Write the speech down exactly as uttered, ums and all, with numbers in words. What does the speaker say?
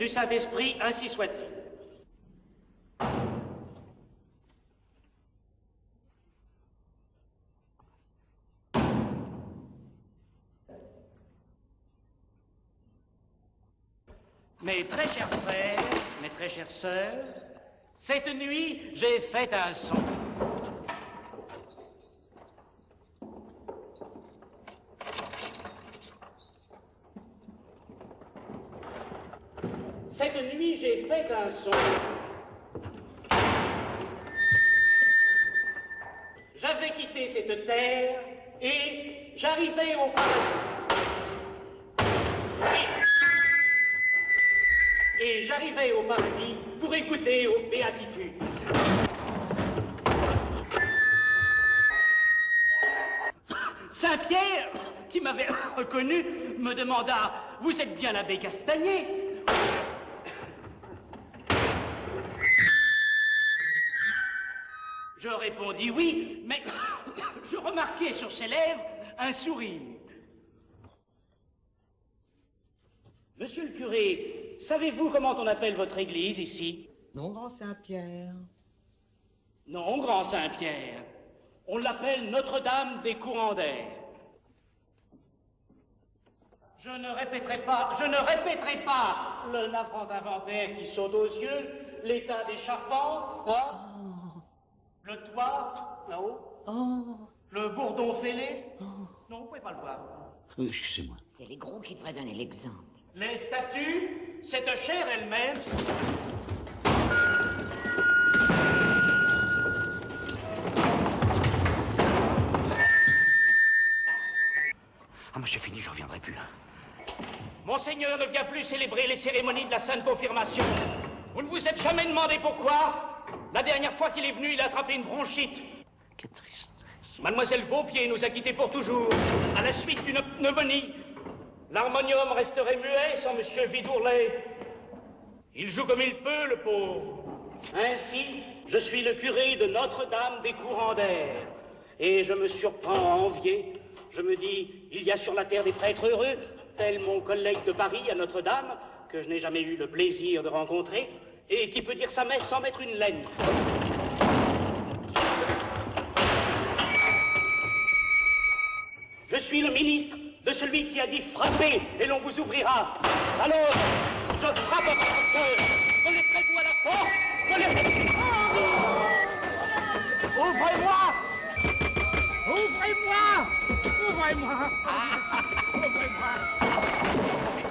du Saint-Esprit, ainsi soit-il. Mes très chers frères, mes très chères sœurs, cette nuit, j'ai fait un son. Cette nuit, j'ai fait un son. J'avais quitté cette terre et j'arrivais au paradis. Et, et j'arrivais au paradis pour écouter aux béatitudes. Saint-Pierre, qui m'avait reconnu, me demanda « Vous êtes bien l'abbé Castagnet ?» Je répondis oui, mais je remarquai sur ses lèvres un sourire. Monsieur le curé, savez-vous comment on appelle votre église ici? Non, grand Saint-Pierre. Non, grand Saint-Pierre. On l'appelle Notre-Dame des courants d'air. Je ne répéterai pas, je ne répéterai pas le navrant inventaire qui saute aux yeux, l'état des charpentes, hein? Oh. Le toit, là-haut, oh. Le bourdon fêlé. Oh. Non, vous pouvez pas le voir. Oui, excusez-moi. C'est les gros qui devraient donner l'exemple. Les statues, cette chair elle-même. Ah, moi j'ai fini, je reviendrai plus. Monseigneur ne vient plus célébrer les cérémonies de la Sainte Confirmation. Vous ne vous êtes jamais demandé pourquoi? La dernière fois qu'il est venu, il a attrapé une bronchite. Quelle tristesse. Mademoiselle Beaupied nous a quittés pour toujours, à la suite d'une pneumonie. L'harmonium resterait muet sans Monsieur Vidourlet. Il joue comme il peut, le pauvre. Ainsi, je suis le curé de Notre-Dame des courants d'air. Et je me surprends à envier. Je me dis, il y a sur la terre des prêtres heureux, tel mon collègue de Paris à Notre-Dame, que je n'ai jamais eu le plaisir de rencontrer, et qui peut dire sa messe sans mettre une laine. Je suis le ministre de celui qui a dit frappez et l'on vous ouvrira. Alors, je frappe à votre cœur. Connaissez-vous à la porte? Connaissez... Oh, ouvrez-moi! Ouvrez-moi! Ouvrez-moi! Ouvrez-moi!